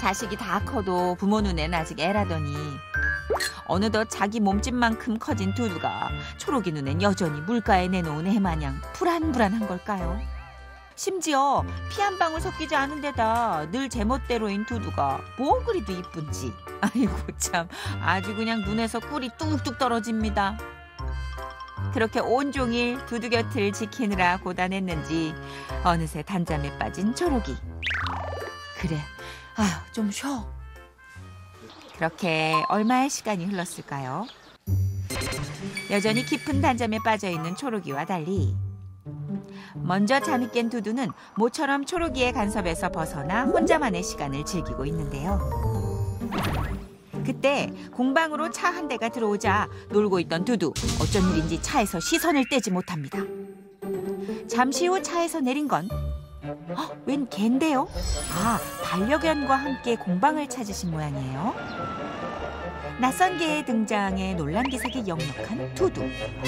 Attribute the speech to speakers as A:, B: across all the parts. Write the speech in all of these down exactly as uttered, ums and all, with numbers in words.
A: 자식이 다 커도 부모 눈엔 아직 애라더니 어느덧 자기 몸집만큼 커진 두두가 초록이 눈엔 여전히 물가에 내놓은 애마냥 불안불안한 걸까요? 심지어 피 한 방울 섞이지 않은 데다 늘 제멋대로인 두두가 뭐 그리도 이쁜지. 아이고 참, 아주 그냥 눈에서 꿀이 뚝뚝 떨어집니다. 그렇게 온종일 두두 곁을 지키느라 고단했는지 어느새 단잠에 빠진 초록이. 그래, 아휴 좀 쉬어. 그렇게 얼마의 시간이 흘렀을까요? 여전히 깊은 단잠에 빠져있는 초록이와 달리 먼저 잠이 깬 두두는 모처럼 초록이의 간섭에서 벗어나 혼자만의 시간을 즐기고 있는데요. 그때 공방으로 차 한 대가 들어오자 놀고 있던 두두, 어쩐 일인지 차에서 시선을 떼지 못합니다. 잠시 후 차에서 내린 건 헉, 웬 갠데요? 아, 반려견과 함께 공방을 찾으신 모양이에요. 낯선 개의 등장에 놀란 기색이 역력한 두두.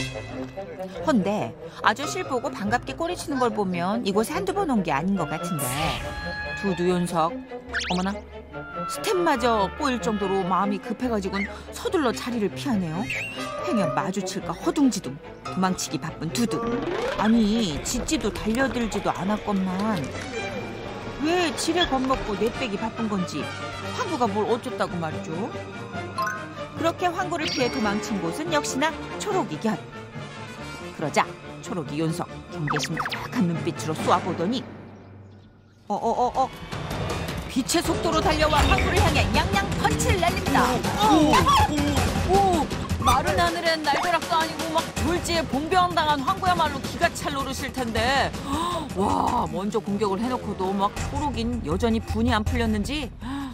A: 헌데 아저씨를 보고 반갑게 꼬리치는 걸 보면 이곳에 한두 번 온 게 아닌 것 같은데 두두 연석, 어머나 스텝마저 꼬일 정도로 마음이 급해가지고는 서둘러 자리를 피하네요. 행여 마주칠까 허둥지둥 도망치기 바쁜 두두. 아니 짖지도 달려들지도 않았건만 왜 지레 겁먹고 내빼기 바쁜 건지 황구가 뭘 어쩌다고 말이죠. 그렇게 황구를 피해 도망친 곳은 역시나 초록이 곁. 그러자 초록이 윤석 경계심 가득한 눈빛으로 쏘아보더니 어어어어 어, 어. 빛의 속도로 달려와 황구를 향해 냥냥 펀치를 날립니다. 오, 오, 오, 마른 하늘엔 날벼락도 아니고 막 졸지에 봉변당한 황구야말로 기가 찰 노릇일 텐데 와, 먼저 공격을 해놓고도 막 초록인 여전히 분이 안 풀렸는지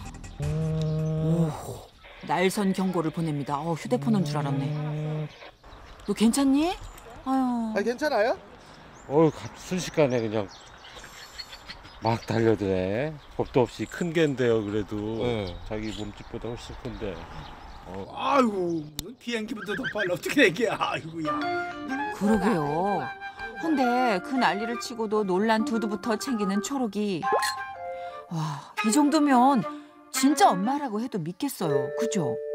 A: 오, 날선 경고를 보냅니다. 어, 휴대폰 온 줄 알았네. 너 괜찮니? 아유.
B: 아, 괜찮아요?
C: 어우, 순식간에 그냥 막 달려드네. 겁도 없이 큰 개인데요, 그래도.
B: 네.
C: 자기 몸집보다 훨씬 큰데.
D: 어. 아이고, 무슨 비행기부터 더 빨라. 어떻게 이게? 아이고야.
A: 그러게요. 근데 그 난리를 치고도 놀란 두두부터 챙기는 초록이. 와, 이 정도면 진짜 엄마라고 해도 믿겠어요. 그죠?